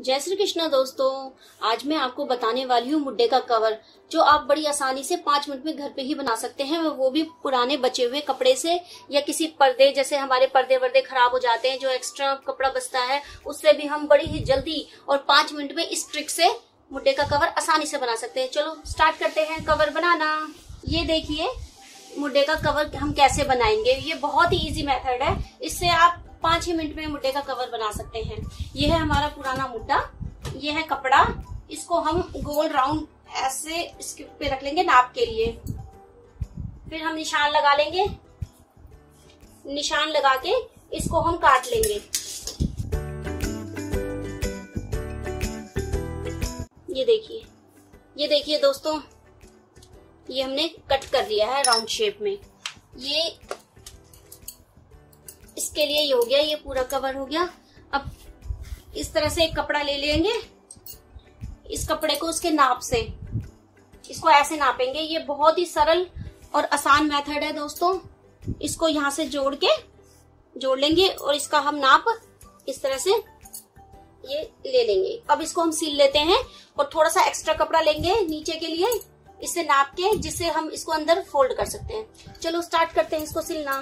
जय श्री कृष्ण दोस्तों, आज मैं आपको बताने वाली हूँ मुड्डे का कवर जो आप बड़ी आसानी से 5 मिनट में घर पे ही बना सकते हैं। वो भी पुराने बचे हुए कपड़े से या किसी पर्दे, जैसे हमारे पर्दे वर्दे खराब हो जाते हैं, जो एक्स्ट्रा कपड़ा बचता है उससे भी हम बड़ी ही जल्दी और 5 मिनट में इस ट्रिक से मुड्डे का कवर आसानी से बना सकते हैं। चलो स्टार्ट करते हैं कवर बनाना। ये देखिए मुड्डे का कवर हम कैसे बनाएंगे। ये बहुत ही इजी मेथड है, इससे आप 5 ही मिनट में मुड्डे का कवर बना सकते हैं। ये है हमारा पुराना मुड्डा, ये है कपड़ा, इसको हम गोल राउंड ऐसे इसके पे रख लेंगे नाप के लिए। फिर हम निशान लगा लेंगे, निशान लगा के इसको हम काट लेंगे। ये देखिए दोस्तों, ये हमने कट कर लिया है राउंड शेप में। ये इसके लिए ये हो गया, ये पूरा कवर हो गया। अब इस तरह से एक कपड़ा ले लेंगे, इस कपड़े को उसके नाप से इसको ऐसे नापेंगे। ये बहुत ही सरल और आसान मेथड है दोस्तों। इसको यहाँ से जोड़ लेंगे और इसका हम नाप इस तरह से ये ले लेंगे। अब इसको हम सील लेते हैं और थोड़ा सा एक्स्ट्रा कपड़ा लेंगे नीचे के लिए, इससे नाप के, जिससे हम इसको अंदर फोल्ड कर सकते हैं। चलो स्टार्ट करते हैं इसको सिलना।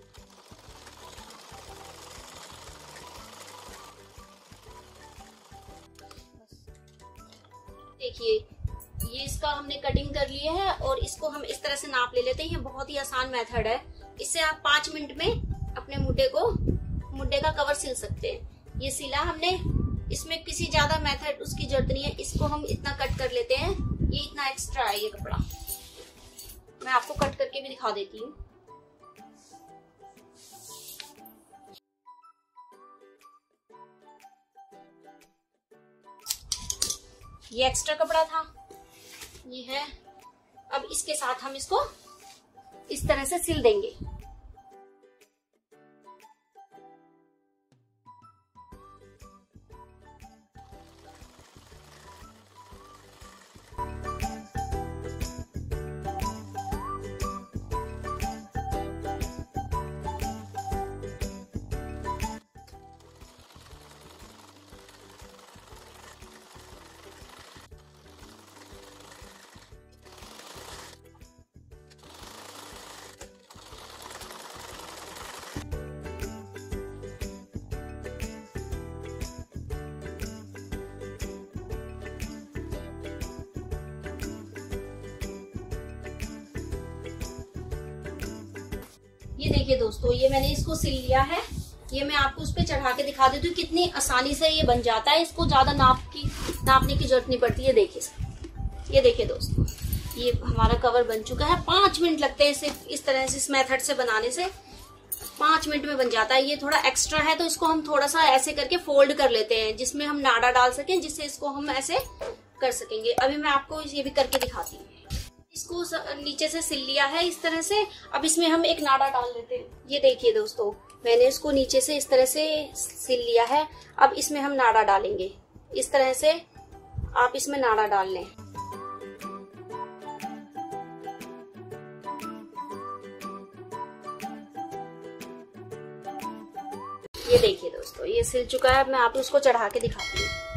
देखिए ये इसका हमने कटिंग कर लिया है और इसको हम इस तरह से नाप ले लेते हैं। ये बहुत ही आसान मेथड है, इससे आप 5 मिनट में अपने मुड्डे का कवर सिल सकते हैं। ये सिला हमने, इसमें किसी ज्यादा मेथड उसकी जरूरत नहीं है। इसको हम इतना कट कर लेते हैं, ये इतना एक्स्ट्रा है ये कपड़ा। मैं आपको कट करके भी दिखा देती हूँ। ये एक्स्ट्रा कपड़ा था, ये है। अब इसके साथ हम इसको इस तरह से सिल देंगे। ये देखिए दोस्तों, ये मैंने इसको सिल लिया है। ये मैं आपको उस पे चढ़ा के दिखा देती हूँ कितनी आसानी से ये बन जाता है। इसको ज्यादा नापने की जरूरत नहीं पड़ती है। ये देखिए दोस्तों, ये हमारा कवर बन चुका है। 5 मिनट लगते हैं सिर्फ इस तरह से, इस मेथड से बनाने से 5 मिनट में बन जाता है। ये थोड़ा एक्स्ट्रा है तो इसको हम थोड़ा सा ऐसे करके फोल्ड कर लेते हैं, जिसमें हम नाड़ा डाल सकें, जिससे इसको हम ऐसे कर सकेंगे। अभी मैं आपको ये भी करके दिखाती हूँ। इसको नीचे से सिल लिया है इस तरह से। अब इसमें हम एक नाड़ा डाल लेते हैं। ये देखिए दोस्तों, मैंने इसको नीचे से इस तरह से सिल लिया है। अब इसमें हम नाड़ा डालेंगे इस तरह से। आप इसमें नाड़ा डाल लें। ये देखिए दोस्तों, ये सिल चुका है। मैं आपको इसको चढ़ा के दिखाती हूँ।